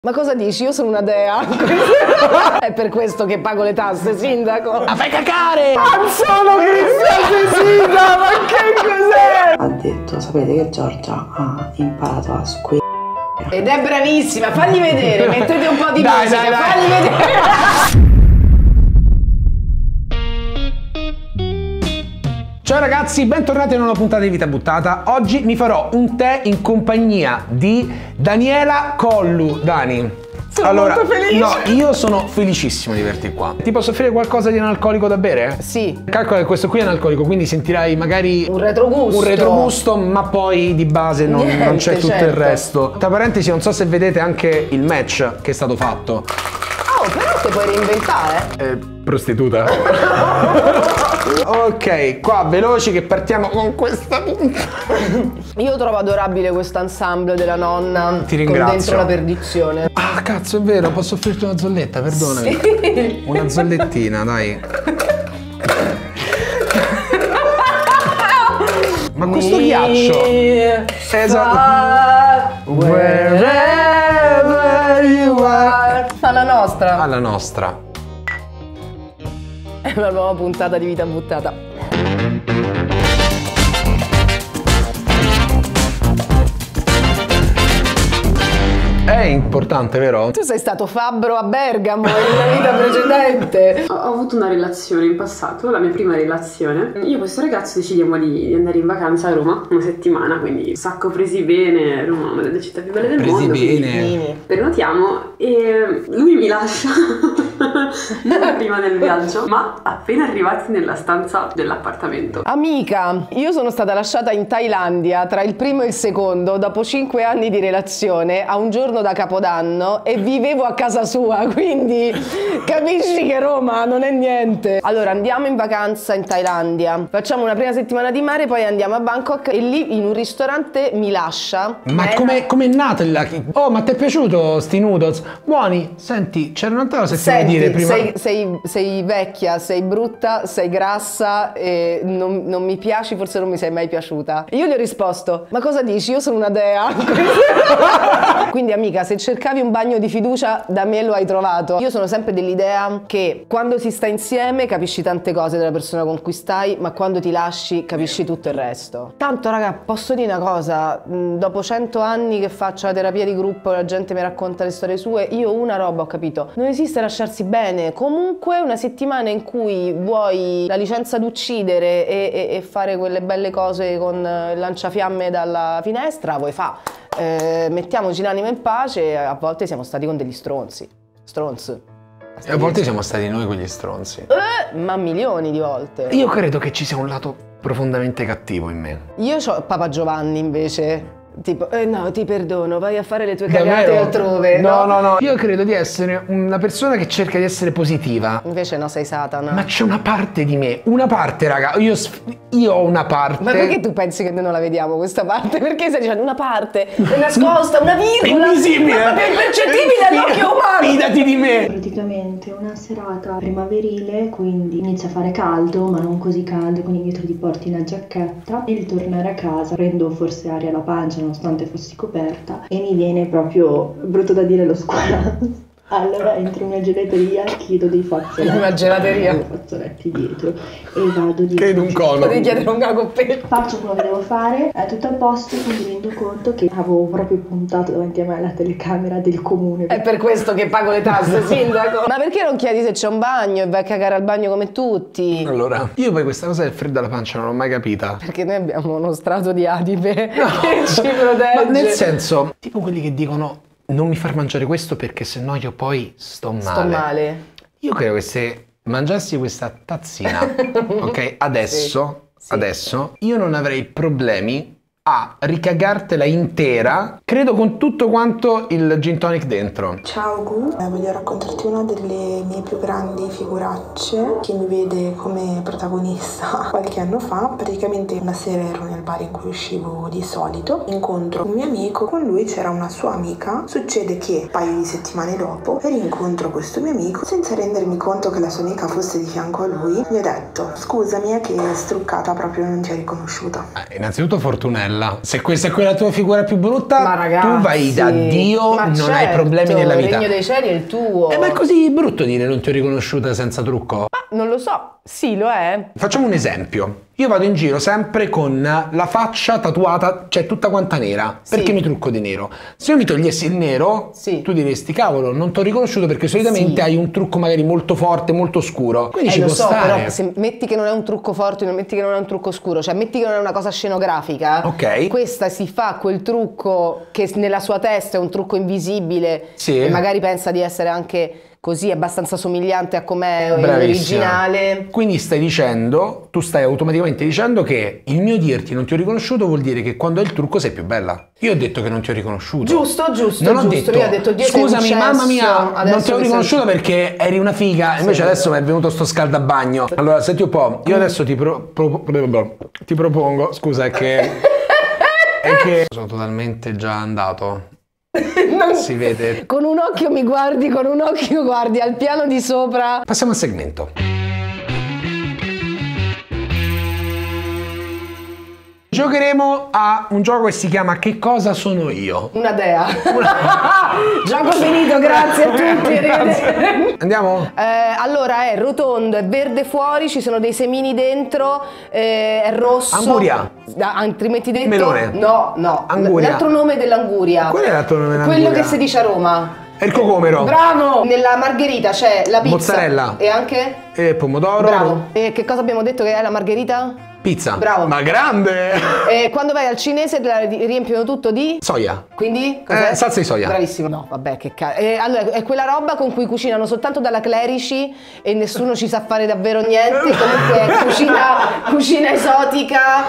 Ma cosa dici? Io sono una dea. È per questo che pago le tasse, sindaco. Ma fai cacare! Non sono Cristian Sindaco, ma che cos'è? Ha detto, sapete che Giorgia ha imparato a Ed è bravissima, fagli vedere, mettete un po' di Dai, musica, dai. fagli vedere. Ciao ragazzi, bentornati in una puntata di Vita Buttata. Oggi mi farò un tè in compagnia di Daniela Collu. Dani, Sono molto felice. No, io sono felicissimo di averti qua. Ti posso offrire qualcosa di analcolico da bere? Sì. Calcola che questo qui è analcolico, quindi sentirai magari Un retrogusto. ma poi di base non c'è tutto certo. il resto. Tra parentesi, non so se vedete anche il match che è stato fatto. Oh, però te puoi reinventare. Prostituta. Ok, qua veloci che partiamo con questa punta. Io trovo adorabile questo ensemble della nonna. Ti ringrazio. Con dentro la perdizione. Ah, cazzo, è vero, posso offrirti una zolletta, perdonami. Sì. Una zollettina, dai. Ma questo ghiaccio. Esatto. Wherever you are. Alla nostra. Alla nostra. È una nuova puntata di Vita Buttata. È importante, vero? Tu sei stato fabbro a Bergamo in una vita precedente. Ho avuto una relazione in passato, la mia prima relazione. Io e questo ragazzo decidiamo di andare in vacanza a Roma una settimana, quindi un sacco presi bene. Roma è una delle città più belle del Presi mondo. bene. Prenotiamo e lui mi lascia non prima del viaggio, ma appena arrivati nella stanza dell'appartamento. Amica, io sono stata lasciata in Thailandia tra il primo e il secondo dopo 5 anni di relazione a un giorno da Capodanno e vivevo a casa sua, quindi capisci che Roma non è niente. Allora andiamo in vacanza in Thailandia, facciamo una prima settimana di mare, poi andiamo a Bangkok e lì in un ristorante mi lascia. Ma com'è nata la... Oh, ma ti è piaciuto sti noodles? Buoni. Senti, c'era un'altra cosa che ti volevo dire prima. Sei vecchia, sei brutta, sei grassa e non mi piaci, forse non mi sei mai piaciuta. Io gli ho risposto, ma cosa dici? Io sono una dea. Quindi amica, se cercavi un bagno di fiducia, da me lo hai trovato. Io sono sempre dell'idea che quando si sta insieme capisci tante cose della persona con cui stai, ma quando ti lasci capisci tutto il resto. Tanto raga, posso dire una cosa, dopo 100 anni che faccio la terapia di gruppo, la gente mi racconta le storie sue, io una roba ho capito, non esiste lasciarsi bene. Comunque una settimana in cui vuoi la licenza d'uccidere e fare quelle belle cose con il lanciafiamme dalla finestra, vuoi fa'. Mettiamoci l'anima in pace, a volte siamo stati con degli stronzi. E a volte siamo stati noi quegli stronzi. Ma milioni di volte. Io credo che ci sia un lato profondamente cattivo in me. Io ho Papa Giovanni invece. Tipo, no, ti perdono, vai a fare le tue cagate Davvero? altrove. No. Io credo di essere una persona che cerca di essere positiva. Invece no, sei Satana. Ma c'è una parte di me, una parte, raga. Io ho una parte. Ma perché tu pensi che noi non la vediamo questa parte? Perché stai dicendo una parte? È nascosta, una virgola. Invisibile. Ma è impercettibile all'occhio umano. Fidati di me. praticamente una serata primaverile, quindi inizia a fare caldo, ma non così caldo, quindi dietro ti porti una giacchetta e il tornare a casa prendo forse aria alla pancia nonostante fossi coperta e mi viene proprio, brutto da dire, lo squalo. Allora entro in una gelateria, chiedo dei fazzoletti. Una gelateria? Dei fazzoletti dietro e vado dietro. Che in un cono. Potevi chiedere un cagoppetto. Faccio quello che devo fare, è tutto a posto, poi mi rendo conto che avevo proprio puntato davanti a me la telecamera del comune. È per questo che pago le tasse, sindaco. Ma perché non chiedi se c'è un bagno e vai a cagare al bagno come tutti? Allora, io poi questa cosa del freddo alla pancia non l'ho mai capita. Perché noi abbiamo uno strato di adipe che ci protegge. Ma nel senso, tipo quelli che dicono non mi far mangiare questo perché sennò io poi sto male. Sto male. Io credo che se mangiassi questa tazzina, ok, adesso, Sì. adesso, io non avrei problemi a ricagartela intera, credo con tutto quanto il gin tonic dentro. Ciao Gu, voglio raccontarti una delle mie più grandi figuracce che mi vede come protagonista qualche anno fa. Praticamente una sera ero nel bar in cui uscivo di solito, incontro un mio amico, con lui c'era una sua amica. Succede che un paio di settimane dopo rincontro questo mio amico, senza rendermi conto che la sua amica fosse di fianco a lui, gli ho detto: scusami, è che struccata proprio non ti ho riconosciuta. Innanzitutto fortunello. bella. Se questa è quella tua figura più brutta, Ma ragazzi, tu vai da Dio, ma non hai problemi nella il vita. regno dei cieli è il tuo. Ma è così brutto dire non ti ho riconosciuta senza trucco? Non lo so, sì lo è. Facciamo un esempio. Io vado in giro sempre con la faccia tatuata, cioè tutta quanta nera, Sì. perché mi trucco di nero. Se io mi togliessi il nero, Sì. tu diresti, cavolo, non ti ho riconosciuto perché solitamente Sì. hai un trucco magari molto forte, molto scuro. Quindi ci Lo può so, stare. però se metti che non è un trucco forte, non metti che non è un trucco scuro, cioè metti che non è una cosa scenografica. Ok. Questa si fa quel trucco che nella sua testa è un trucco invisibile. Sì. E magari pensa di essere anche così abbastanza somigliante a com'è Bravissima. l'originale. Quindi tu stai automaticamente dicendo che il mio dirti non ti ho riconosciuto vuol dire che quando hai il trucco sei più bella. Io ho detto che non ti ho riconosciuto. Giusto, Non ho giusto. detto, Io ho detto, Dio, sei un scusami, mamma cesso, mia, adesso non ti ho mi riconosciuto sento- perché eri una figa. Invece adesso mi è venuto sto scaldabagno. Allora, senti un po', io adesso ti propongo, scusa, è che sono totalmente già andato. Si vede. Con un occhio mi guardi, con un occhio guardi al piano di sopra. Passiamo al segmento. Giocheremo a un gioco che si chiama Che cosa sono io? Una dea. Gioco finito, grazie a tutti. arrivederci. Andiamo? Allora è rotondo, è verde fuori, ci sono dei semini dentro, è rosso. Anguria. Altrimenti detto. Melone. No. Anguria. L'altro nome dell'anguria. Qual è l'altro nome Quello dell'anguria? che si dice a Roma. È il cocomero. Bravo! Nella margherita c'è la pizza. Mozzarella. E anche? E pomodoro. Bravo. E che cosa abbiamo detto che è la margherita? Pizza. Bravo. Ma grande! E quando vai al cinese te la riempiono tutto di? Soia. Quindi? Cos'è? Salsa di soia. Bravissimo. No, vabbè, che cazzo. Allora, è quella roba con cui cucinano soltanto dalla clerici e nessuno ci sa fare davvero niente. Comunque è cucina esotica.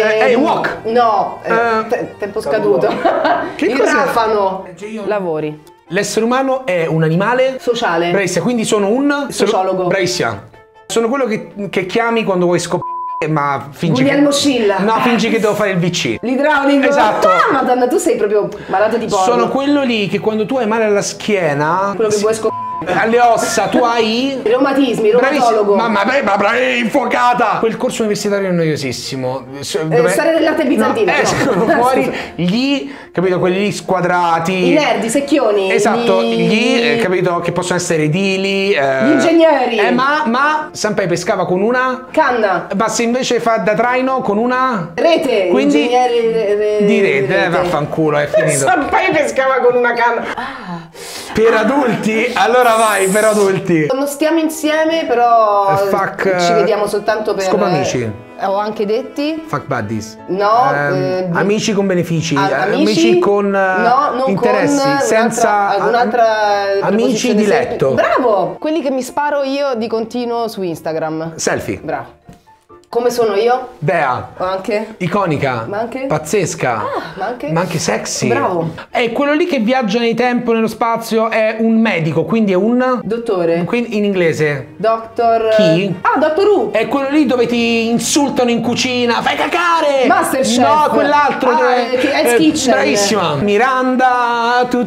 wok. No, tempo scaduto. Che Il cos'è? rafano. Lavori. L'essere umano è un animale Sociale. Bravissima, quindi sono un Sociologo. Bravissima. Sono quello che chiami quando vuoi scoprire, ma fingi Guglielmo che Scilla. No, fingi che devo fare il VC. L'idraulico. Esatto. Ah, madonna, tu sei proprio malato di porno. Sono quello lì che quando tu hai male alla schiena, quello che vuoi scoprire. alle ossa, tu hai Reumatismi, reumatologo. ma infuocata! Quel corso universitario è noiosissimo. Storia dell'arte bizantina. no. Escono fuori gli, capito, quelli lì squadrati. I nerd, i secchioni. Esatto, gli capito, che possono essere edili. Gli ingegneri. Ma Sanpei pescava con una. Canna. Ma se invece fa da traino con una. Rete. Quindi. Ingegneri Di rete, vaffanculo, è finito. Sanpei pescava con una canna. Per adulti? Allora vai, per adulti. Non stiamo insieme, però Fuck, ci vediamo soltanto per scopo amici. Ho anche detti. Fuck buddies. No, amici con benefici, amici con no, non interessi, con senza un'altra amici di letto. Bravo! Quelli che mi sparo io di continuo su Instagram. Selfie. Bravo. Come sono io? Dea. O anche? Iconica. Ma anche? Pazzesca. Ma anche? Sexy. Bravo. E quello lì che viaggia nel tempo, nello spazio, è un medico, quindi è un. Dottore. Quindi in inglese. Doctor. Chi? Ah, Doctor Who. È quello lì dove ti insultano in cucina. Fai cacare! Masterchef. No, quell'altro. Hell's Kitchen. Bravissima. Miranda. Tu.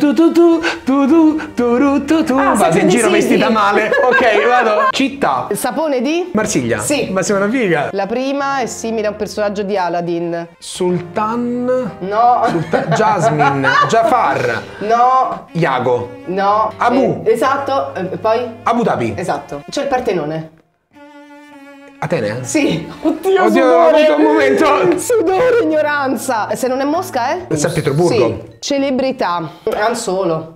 Ah, Vado Sex in and the giro City. vestita male. Ok, vado. Città. Sapone di? Marsiglia. Sì. Ma sei una figa. La prima è simile a un personaggio di Aladdin. Sultan. No. Jasmine. Jafar. No. Iago. No. Abu. Esatto. Poi? Abu Dhabi. Esatto. C'è il Partenone. Atene? Sì. Oddio, Oddio, ho sudore. avuto un momento. Sudore, ignoranza. Se non è Mosca, è? San Pietroburgo. Sì. Celebrità. Han Solo.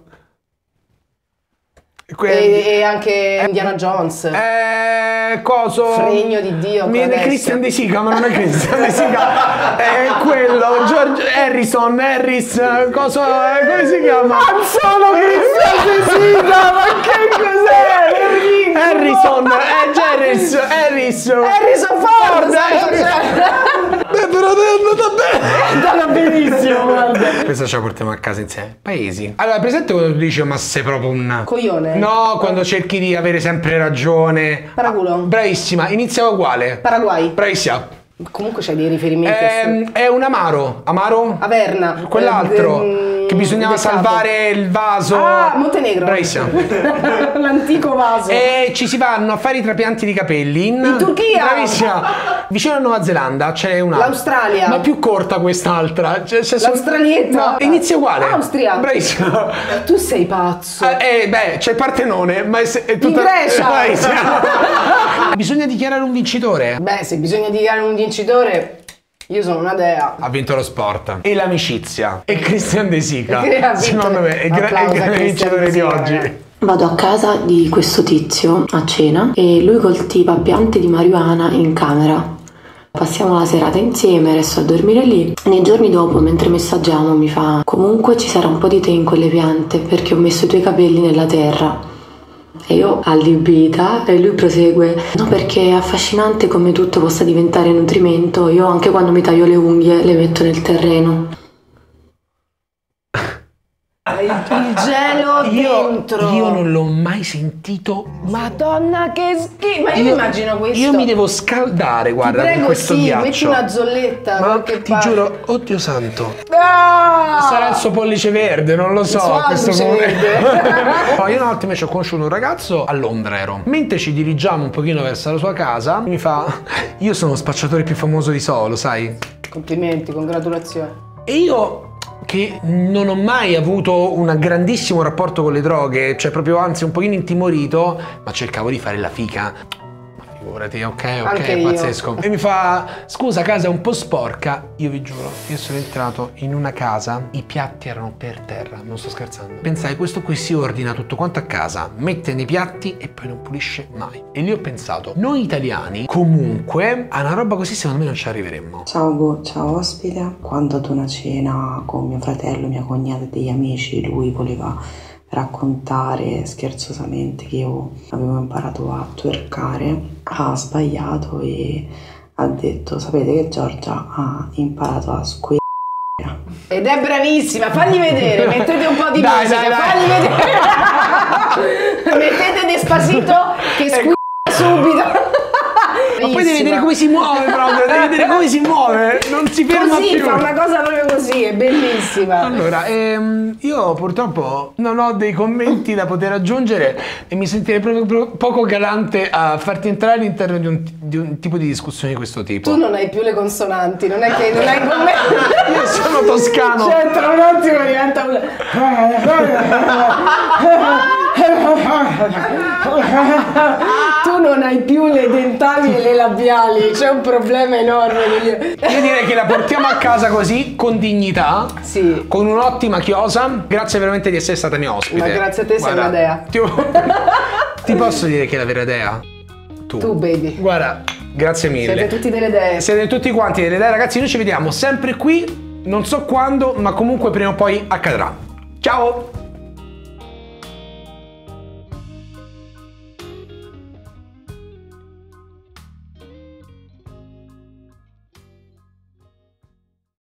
Que- E anche Indiana Jones. Coso? Fregno di Dio. Mi viene adesso. Christian De Sica, ma non è Christian De Sica. È quello, George Harrison, coso, come si chiama? Solo Christian De Sica, ma che cos'è? Harrison, Harrison Ford. però è andata bene. È andata benissimo, guarda. Questa ce la portiamo a casa insieme. Paesi. Allora, presente quando tu dici, ma sei proprio un Coglione. No, quando cerchi di avere sempre ragione. Paraculo. Bravissima, inizia uguale. Paraguay. Bravissima. Comunque c'hai dei riferimenti. È un amaro. Amaro? Averna. Quell'altro. che bisognava salvare il vaso. Ah, Montenegro. Bravissima. L'antico vaso. E ci si vanno a fare i trapianti di capelli in Turchia. Bravissima. Vicino alla Nuova Zelanda c'è una. L'Australia. Ma più corta quest'altra. L'Australietta. No, inizia uguale. Austria. Bravissima. Tu sei pazzo. Beh, c'è il Partenone, ma è tutta. In Grecia. Bravissima. Bisogna dichiarare un vincitore. Beh, se bisogna dichiarare un vincitore, io sono una dea. Ha vinto lo sport e l'amicizia e Christian De Sica. Secondo me è il Applauso a grande Christian vincitore De di Sica, oggi. ragazzi. Vado a casa di questo tizio a cena e lui coltiva piante di marijuana in camera. Passiamo la serata insieme, resto a dormire lì. Nei giorni dopo, mentre messaggiamo, mi fa: comunque ci sarà un po' di te in quelle piante perché ho messo i tuoi capelli nella terra. E io allibita e lui prosegue: no, perché è affascinante come tutto possa diventare nutrimento. Io anche quando mi taglio le unghie le metto nel terreno. Il gelo dentro. Io non l'ho mai sentito. Madonna che schifo. Ma io immagino questo. Io mi devo scaldare, guarda, Ti prego, con questo sì, ghiaccio. metti una zolletta. Ma qualche ti parte. giuro, oddio santo. Ah! Sarà il suo pollice verde, non lo so. Il suo alluce verde. No, io una volta invece ho conosciuto un ragazzo a Londra, ero. Mentre ci dirigiamo un pochino verso la sua casa, mi fa: io sono lo spacciatore più famoso di Solo, sai? Complimenti, congratulazioni. E io, che non ho mai avuto un grandissimo rapporto con le droghe, cioè proprio anzi un pochino intimorito, ma cercavo di fare la fica. Figurati, ok, Anche è io. pazzesco. E mi fa: scusa, casa è un po' sporca. Io vi giuro, io sono entrato in una casa, i piatti erano per terra, non sto scherzando. Pensai, questo qui si ordina tutto quanto a casa, mette nei piatti e poi non pulisce mai. E lì ho pensato, noi italiani comunque a una roba così secondo me non ci arriveremmo. Ciao Go, ciao ospite. Quando ad una cena con mio fratello, mia cognata e degli amici, lui voleva raccontare scherzosamente che io avevo imparato a twerkare, ha sbagliato e ha detto: sapete che Giorgia ha imparato a Ed è bravissima, fagli vedere, mettete un po' di Dai, musica, dai, dai. fagli vedere. Mettete Despacito che squilla subito. Ma poi devi vedere come si muove proprio, devi vedere come si muove, non si ferma Così, più. fa una cosa proprio così, è bellissima. Allora, io purtroppo non ho dei commenti da poter aggiungere e mi sentirei proprio poco galante a farti entrare all'interno di un tipo di discussione di questo tipo. Tu non hai più le consonanti, non è che non hai commenti. Io sono toscano. Cioè, tra un attimo diventa un... Tu non hai più le dentali e le labiali, c'è un problema enorme. Io direi che la portiamo a casa così, con dignità, Sì. con un'ottima chiosa. Grazie veramente di essere stata mia ospite. Ma grazie a te, sei Guarda, una dea. Ti posso dire che è la vera dea? Tu, baby. Guarda, grazie mille. Siete tutti delle dee. Siete tutti quanti delle dee, ragazzi. Noi ci vediamo sempre qui, non so quando, ma comunque prima o poi accadrà. Ciao!